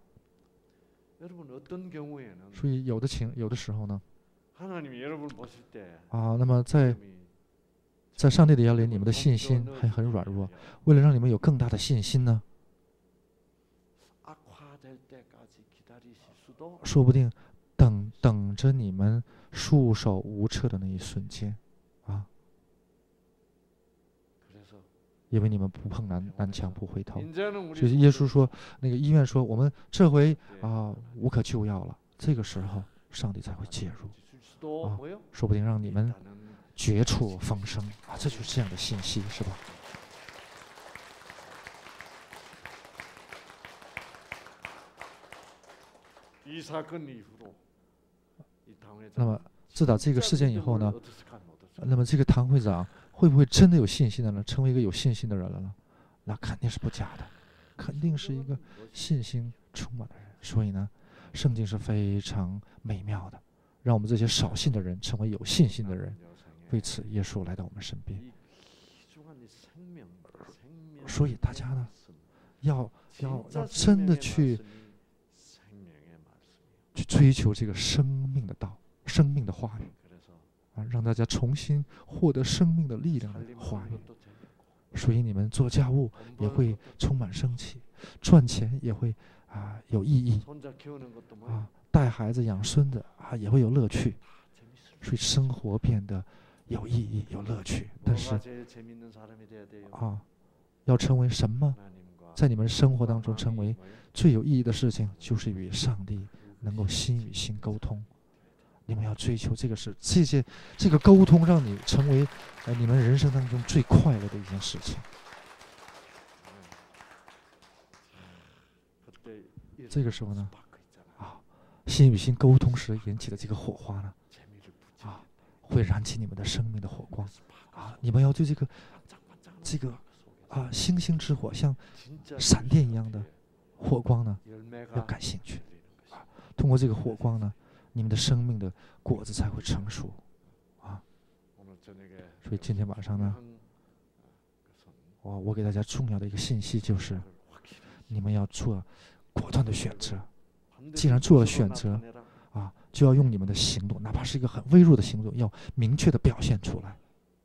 有的时候呢，那么在上帝的眼里，你们的信心还很软弱。为了让你们有更大的信心呢，说不定等着你们束手无策的那一瞬间因为你们不碰南墙不回头。所以耶稣说，那个医院说，我们这回无可救药了。这个时候，上帝才会介入说不定让你们绝处逢生这就是这样的信息，是吧？那么自打这个事件以后呢，那么这个唐会长会不会真的有信心的呢？成为一个有信心的人了呢？那肯定是不假的，肯定是一个信心充满的人。所以呢，圣经是非常美妙的，让我们这些少信的人成为有信心的人。为此，耶稣来到我们身边。所以大家呢，要真的去追求这个生命的道、生命的话语让大家重新获得生命的力量的话语。所以你们做家务也会充满生气，赚钱也会有意义带孩子养孙子也会有乐趣。所以生活变得有意义、有乐趣。但是要成为什么？在你们生活当中成为最有意义的事情，就是与上帝能够心与心沟通。你们要追求这个事，这个沟通让你成为你们人生当中最快乐的一件事情。这个时候呢，心与心沟通时引起的这个火花呢，会燃起你们的生命的火光你们要对这个星星之火，像闪电一样的火光呢，要感兴趣通过这个火光呢，你们的生命的果子才会成熟所以今天晚上呢，我给大家重要的一个信息就是，你们要做果断的选择。既然做了选择就要用你们的行动，哪怕是一个很微弱的行动，要明确的表现出来。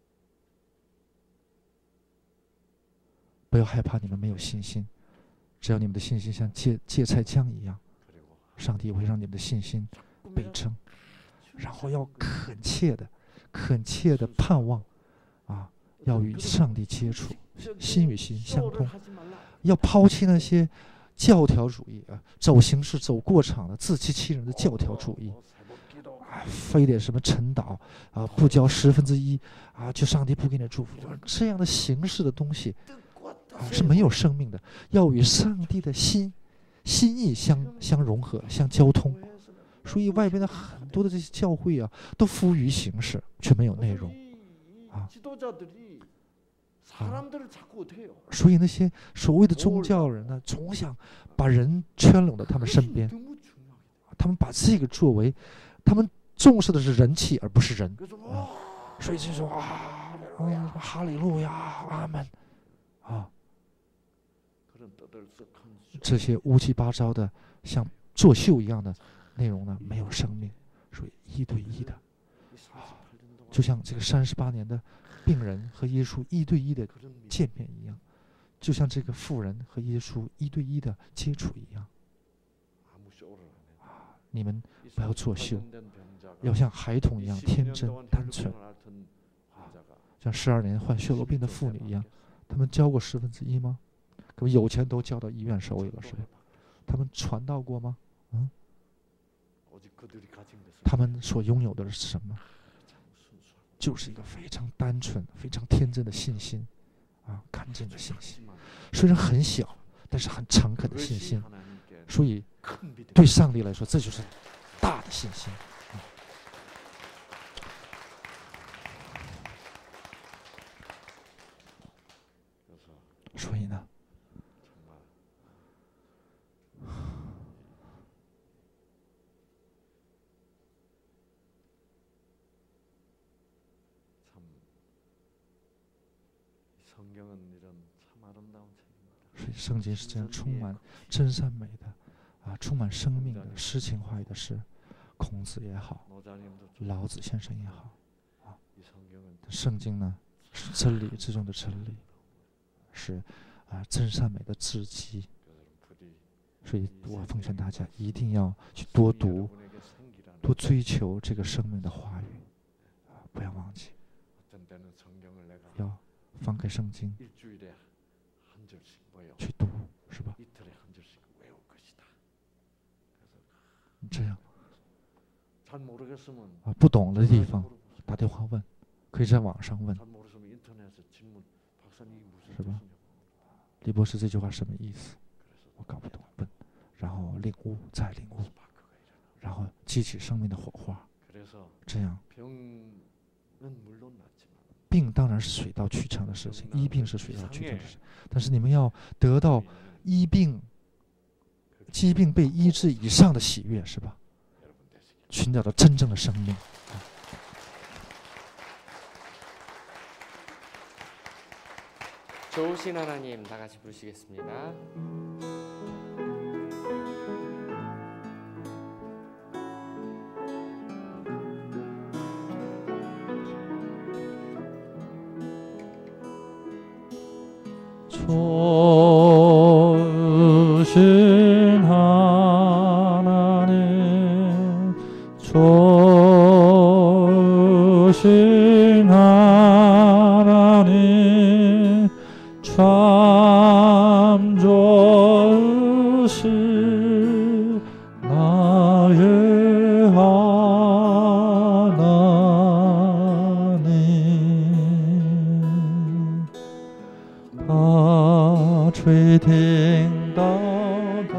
不要害怕你们没有信心，只要你们的信心像芥菜浆一样，上帝会让你们的信心倍增。然后要恳切的盼望要与上帝接触，心与心相通。要抛弃那些教条主义走形式、走过场的自欺欺人的教条主义非得什么晨祷不交1/10就上帝不给你祝福，这样的形式的东西是没有生命的。要与上帝的心意相融合、相交通。所以外边的很多的这些教会都浮于形式，却没有内容所以那些所谓的宗教人呢，总想把人圈拢到他们身边，他们把这个作为他们重视的是人气而不是人所以就说哈利路亚阿门这些乌七八糟的像作秀一样的内容呢，没有生命。所以一对一的就像这个38年的病人和耶稣一对一的见面一样，就像这个妇人和耶稣一对一的接触一样你们不要作秀，要像孩童一样天真单纯像12年患血漏病的妇女一样，他们交过1/10吗？可不有钱都交到医院手里了，是吧？他们传道过吗？他们所拥有的是什么？就是一个非常单纯、非常天真的信心，干净的信心。虽然很小，但是很诚恳的信心。所以，对上帝来说，这就是大的信心。所以呢，所以圣经是这样充满真善美的，充满生命的诗情画意的诗。孔子也好，老子先生也好，圣经呢是真理之中的真理，是真善美的至极。所以我奉劝大家一定要去多读、多追求这个生命的话语，不要忘记，要翻开圣经去读，是吧？这样不懂的地方打电话问，可以在网上问，是吧？李博士这句话什么意思？我搞不懂，问，然后领悟，再领悟，然后激起生命的火花。这样，病当然是水到渠成的事情，医病是水到渠成的事情，但是你们要得到疾病被医治以上的喜悦，是吧？寻找到真正的生命。 좋으신 하나님, 다 같이 부르시겠습니다. 좋으신 하나님, 좋으신 하나님, 참 좋으신 나의 하나님,他垂听祷告，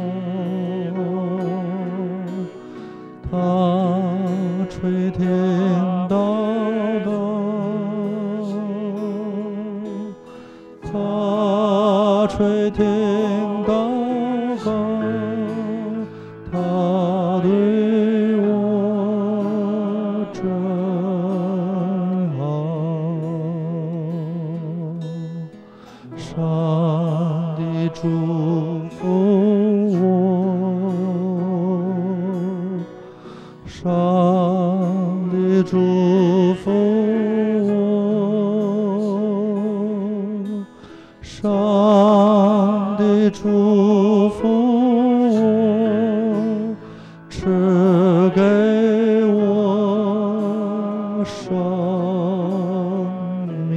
他垂听祷告，他垂听祷告，他对我真好。上帝祝福我，上帝祝福我，上帝祝福我，赐给我生命。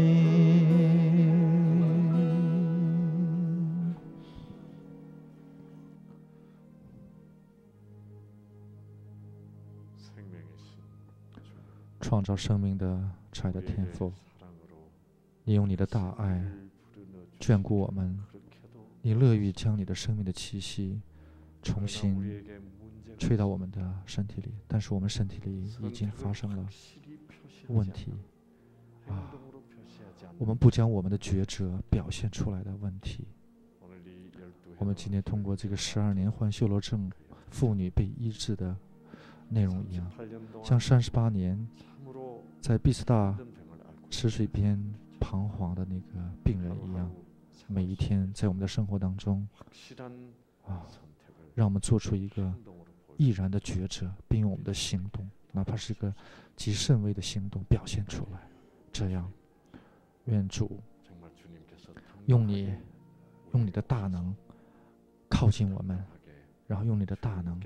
创造生命的慈爱的天父，你用你的大爱眷顾我们，你乐于将你的生命的气息重新吹到我们的身体里，但是我们身体里已经发生了问题我们不将我们的抉择表现出来的问题。我们今天通过这个12年患秀罗症妇女被医治的内容一样，像38年在毕斯大池水边彷徨的那个病人一样，每一天在我们的生活当中让我们做出一个毅然的抉择，并用我们的行动，哪怕是一个极甚微的行动表现出来。这样，愿主用你的大能靠近我们，然后用你的大能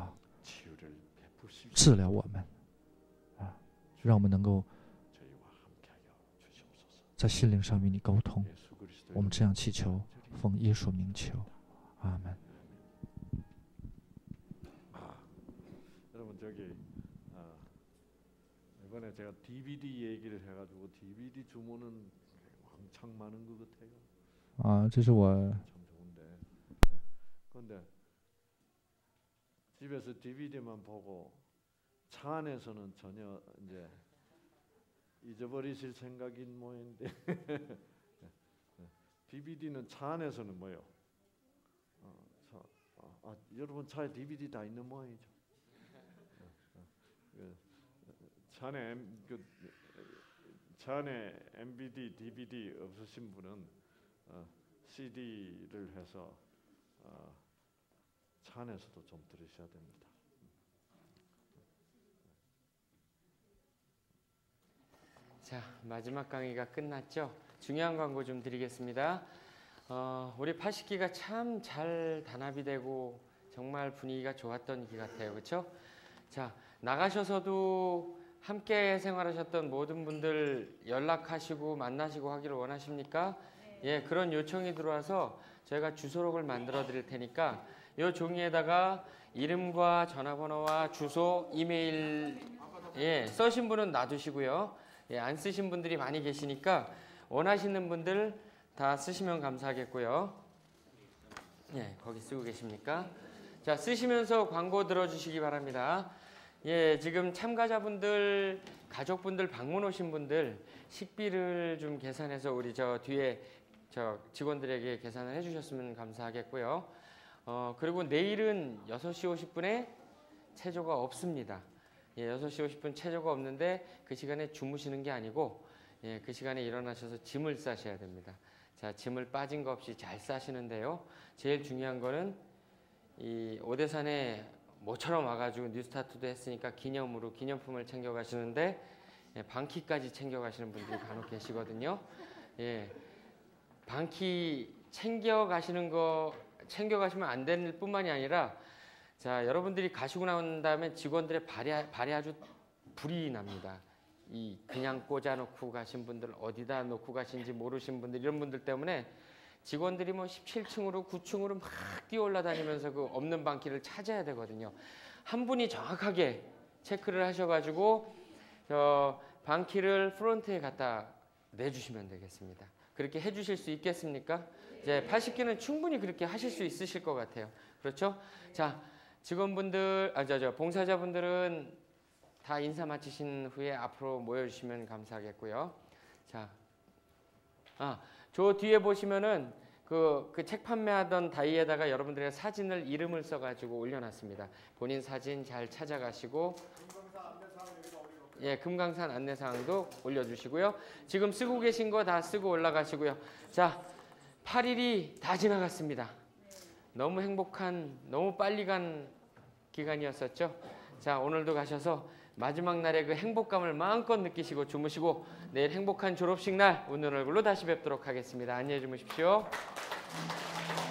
治疗我们让我们能够在心灵上与你沟通。 예수 그리스도의 我们这样祈求，奉耶稣名求，阿门。 여러분 저기 이번에 제가 DVD 얘기를 해가지고 DVD 주문은 왕창 많은 것 같아요. 这是我 참 좋은데. 그런데 집에서 DVD만 보고 차 안에서는 전혀 이제 잊어버리실 생각인 모양인데 DVD는 차 안에서는 뭐요? 여러분 차에 DVD 다 있는 모양이죠. 차 안에 MVD, DVD 없으신 분은 CD를 해서 차 안에서도 좀 들으셔야 됩니다. 자, 마지막 강의가 끝났죠? 중요한 광고 좀 드리겠습니다. 우리 80기가 참 잘 단합이 되고 정말 분위기가 좋았던 기 같아요. 그렇죠? 자, 나가셔서도 함께 생활하셨던 모든 분들 연락하시고 만나시고 하기를 원하십니까? 예, 그런 요청이 들어와서 저희가 주소록을 만들어 드릴 테니까 이 종이에다가 이름과 전화번호와 주소, 이메일 써신 분은 놔두시고요. 안 쓰신 분들이 많이 계시니까 원하시는 분들 다 쓰시면 감사하겠고요. 거기 쓰고 계십니까? 자, 쓰시면서 광고 들어주시기 바랍니다. 지금 참가자분들, 가족분들 방문 오신 분들 식비를 좀 계산해서 우리 저 뒤에 저 직원들에게 계산을 해주셨으면 감사하겠고요. 그리고 내일은 6시 50분에 체조가 없습니다. 6시 50분 체조가 없는데 그 시간에 주무시는 게 아니고 그 시간에 일어나셔서 짐을 싸셔야 됩니다. 자, 짐을 빠진 거 없이 잘 싸시는데요. 제일 중요한 거는 이 오대산에 모처럼 와가지고 뉴스타트도 했으니까 기념으로 기념품을 챙겨가시는데 방키까지 챙겨가시는 분들이 간혹 계시거든요. 방키 챙겨가시면 안 될 뿐만이 아니라 자, 여러분들이 가시고 나온 다음에 직원들의 발이 아주 불이 납니다. 이 그냥 꽂아놓고 가신 분들, 어디다 놓고 가신지 모르신 분들, 이런 분들 때문에 직원들이 뭐 17층으로 9층으로 막 뛰어 올라다니면서 그 없는 방키를 찾아야 되거든요. 한 분이 정확하게 체크를 하셔가지고 저 방키를 프론트에 갖다 내주시면 되겠습니다. 그렇게 해주실 수 있겠습니까? 이제 80기는 충분히 그렇게 하실 수 있으실 것 같아요. 그렇죠? 자, 직원분들, 봉사자분들은 다 인사 마치신 후에 앞으로 모여주시면 감사하겠고요. 자, 저 뒤에 보시면은 그 책 판매하던 다이에다가 여러분들의 사진을 이름을 써가지고 올려놨습니다. 본인 사진 잘 찾아가시고, 금강산 안내사항도 올려주시고요. 지금 쓰고 계신 거 다 쓰고 올라가시고요. 자, 8일이 다 지나갔습니다. 너무 행복한, 너무 빨리 간 기간이었었죠. 자, 오늘도 가셔서 마지막 날의 그 행복감을 마음껏 느끼시고 주무시고 내일 행복한 졸업식 날 웃는 얼굴로 다시 뵙도록 하겠습니다. 안녕히 주무십시오.